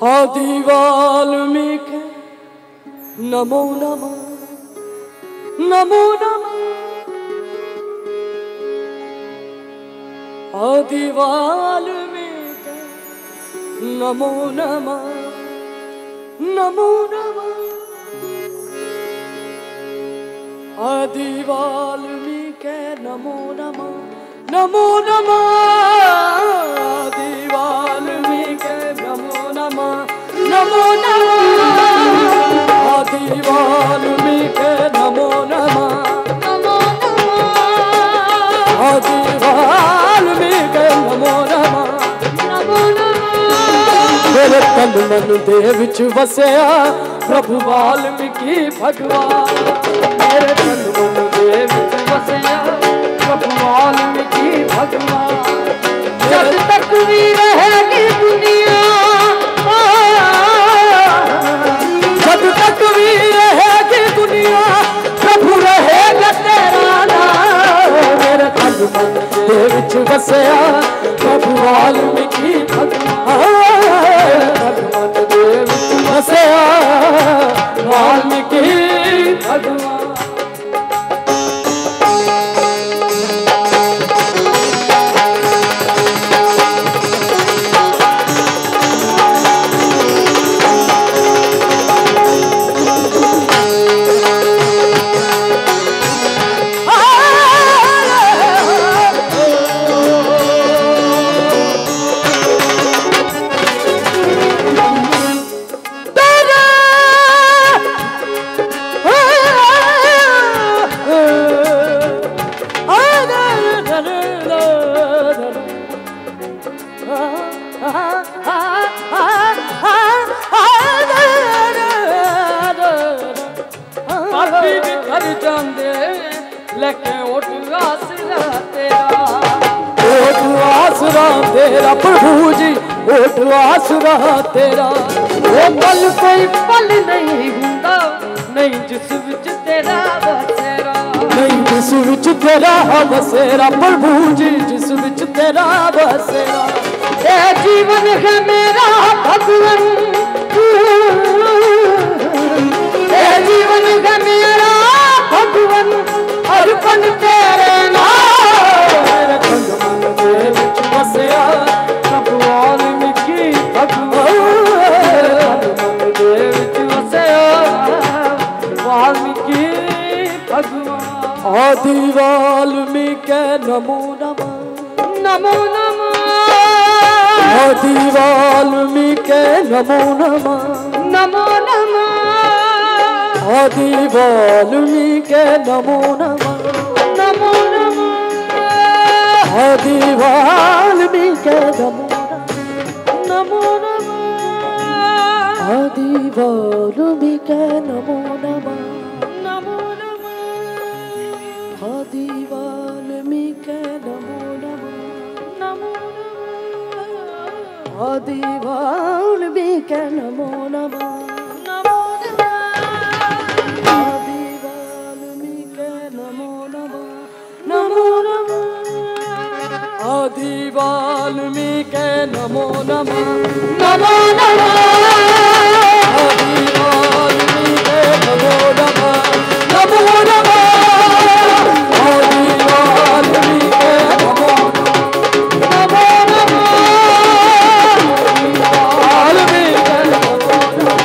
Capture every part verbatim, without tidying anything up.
आदि वाल्मीकि नमो नमः नमो नमः। आदि वाल्मीकि नमो नमः नमो नमः। आदि वाल्मीकि नमो नमः नमो नमः। आदि वाल्मीकि नमो नमः नमो नमः। आदि वाल्मीकि नमो नमः नमो नमः। आदि वाल्मीकि नमो नमः नमो नमः। मेरे तन मन दे विच वसया प्रभु वाल्मीकि भगवान। मेरे तन मन दे विच वसया प्रभु वाल्मीकि भगवान। जब तक भी रहेगी दुनिया, जब तक भी रहेगी दुनिया, प्रभु रहेगा तेरा नाम। मेरे तन मन दे विच वसया प्रभु वाल्मीकि भगवान। तन मन दे विच वसया वाल्मीकि भगवान। तेरा प्रभु जी ओट आसरा तेरा। वो पल कोई पल नहीं हुंदा नहीं जिस विच तेरा बसेरा। नहीं जिस विच तेरा बसेरा प्रभु जी जिस विच तेरा बसेरा। ये जीवन है मेरा भगवन, ये जीवन है मेरा भगवन अर्पण तेरे नाम। मेरे तन मन दे विच वसया प्रभु वाल्मीकि भगवान। तन मन दे विच वसया वाल्मीकि भगवान। आदि वाल्मीकि नमो नमः नमो नमः। आदि वाल्मीकि नमो नमः नमो नमः। आदि वाल्मीकि नमो नमः नमो नमः। आदि वाल्मीकि नमो नमो नमः। आदि वाल्मीकि नमो नमः नमो नमः। आदि वाल्मीकि नमो नमः नमो नमः। आदि वाल्मीकि नमो नमः नमो नमः। आदि वाल्मीकि नमो नमः नमो नमः। आदि वाल्मीकि नमो नमः नमो नमः। आदि वाल्मीकि नमो नमः नमो नमः। आदि वाल्मीकि नमो नमः नमो नमः। वाल्मीकि नमो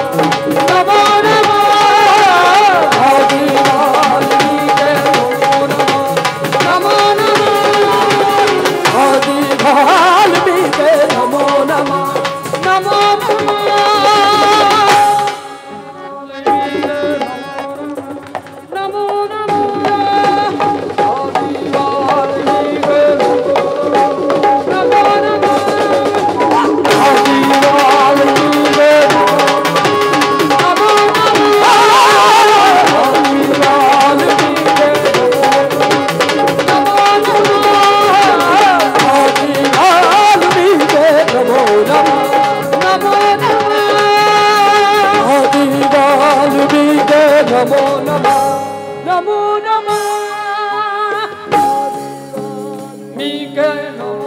नमः आदि वाल्मीकि नमो नमः नमो नमः। आदि वाल्मीकि नमो नमः नमो नमः। नमो नमः। आदि वाल्मीकि नमो नमः। आदि वाल्मीकि नमो नमः। आदि वाल्मीकि नमो नमः। आदि वाल्मीकि नमो नमः नमो नमः। आदि वाल्मीकि नमो नमः नमो नमः। आदि वाल्मीकि नमो